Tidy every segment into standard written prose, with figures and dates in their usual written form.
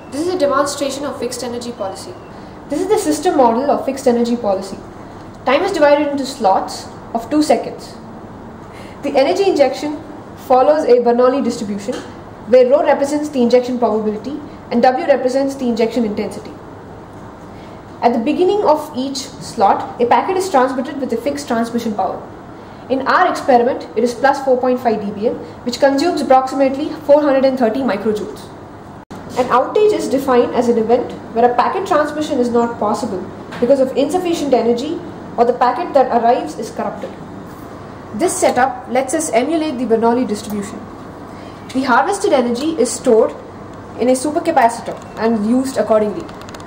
This is a demonstration of fixed energy policy. This is the system model of fixed energy policy. Time is divided into slots of 2 seconds. The energy injection follows a Bernoulli distribution where ρ represents the injection probability and W represents the injection intensity. At the beginning of each slot, a packet is transmitted with a fixed transmission power. In our experiment, it is plus 4.5 dBm, which consumes approximately 430 microjoules. An outage is defined as an event where a packet transmission is not possible because of insufficient energy or the packet that arrives is corrupted. This setup lets us emulate the Bernoulli distribution. The harvested energy is stored in a supercapacitor and used accordingly.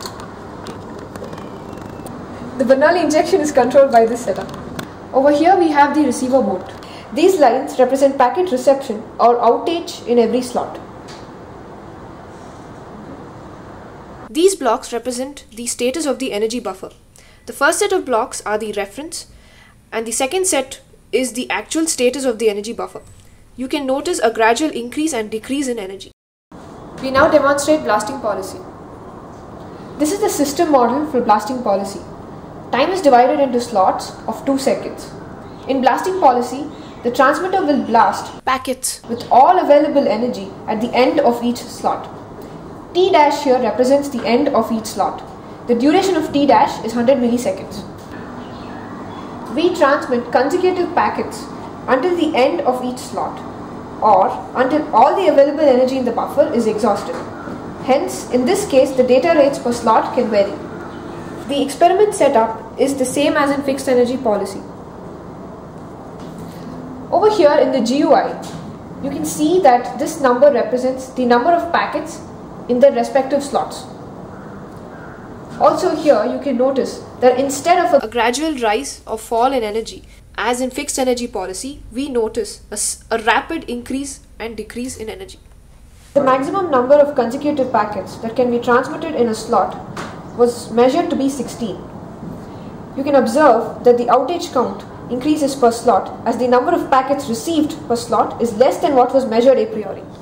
The Bernoulli injection is controlled by this setup. Over here we have the receiver mode. These lines represent packet reception or outage in every slot. These blocks represent the status of the energy buffer. The first set of blocks are the reference and the second set is the actual status of the energy buffer. You can notice a gradual increase and decrease in energy. We now demonstrate blasting policy. This is the system model for blasting policy. Time is divided into slots of 2 seconds. In blasting policy, the transmitter will blast Packets with all available energy at the end of each slot. T dash here represents the end of each slot. The duration of T dash is 100 milliseconds. We transmit consecutive packets until the end of each slot or until all the available energy in the buffer is exhausted. Hence, in this case, the data rates per slot can vary. The experiment setup is the same as in fixed energy policy. Over here in the GUI, you can see that this number represents the number of packets in their respective slots. Also here you can notice that instead of a gradual rise or fall in energy, as in fixed energy policy, we notice a rapid increase and decrease in energy. The maximum number of consecutive packets that can be transmitted in a slot was measured to be 16. You can observe that the outage count increases per slot as the number of packets received per slot is less than what was measured a priori.